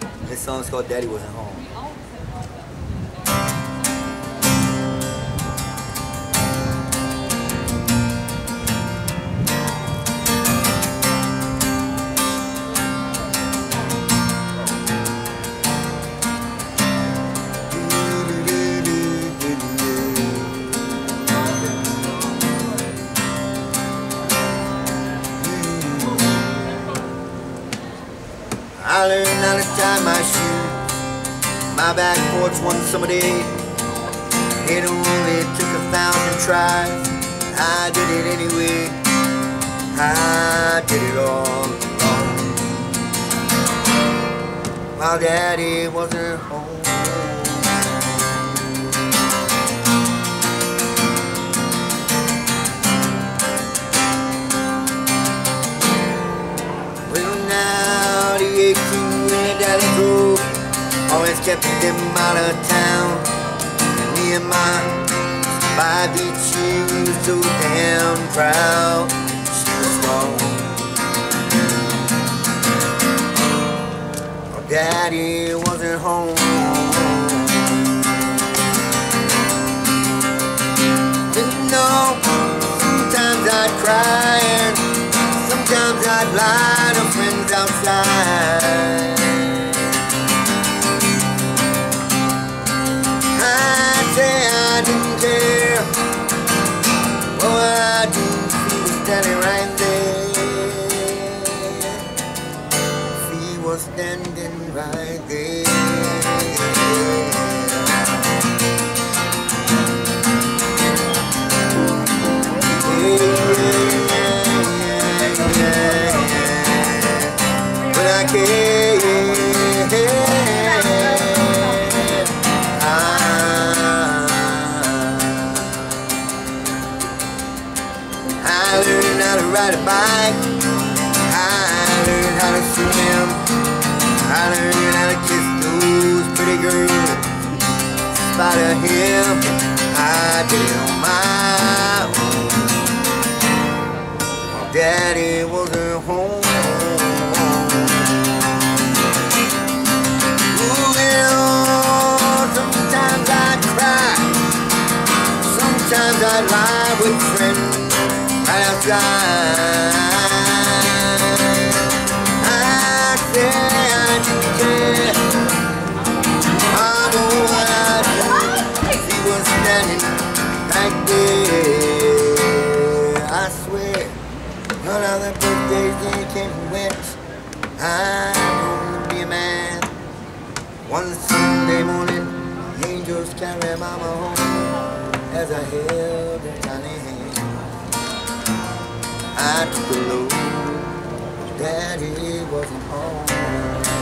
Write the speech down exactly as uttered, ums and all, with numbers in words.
This song's called Daddy Wasn't Home. I learned how to tie my shoe, my back porch one summer day. It only took a thousand tries. I did it anyway. I did it all wrong. While Daddy wasn't home. Always kept him out of town. And me and my by beach, she was so damn proud. She was wrong. Oh, Daddy wasn't home. Didn't know. Sometimes I'd cry and sometimes I'd lie to friends outside. I didn't care. Oh, I didn't feel standing right there. She was standing right there. Yeah, yeah, yeah, yeah. But I can't. I learned how to ride a bike. I learned how to swim. I learned how to kiss those pretty girls. In spite of him, I did it on my own. My Daddy wasn't home. Moving on, sometimes I'd cry. Sometimes I'd lie with friends right outside. I say I didn't care. I know what I do. He was standing right there. I swear, none of the birthdays they came and went. I'm gonna be a man. One Sunday morning, the angels carry Mama home as I held her tiny hand. I took a load. Daddy wasn't home.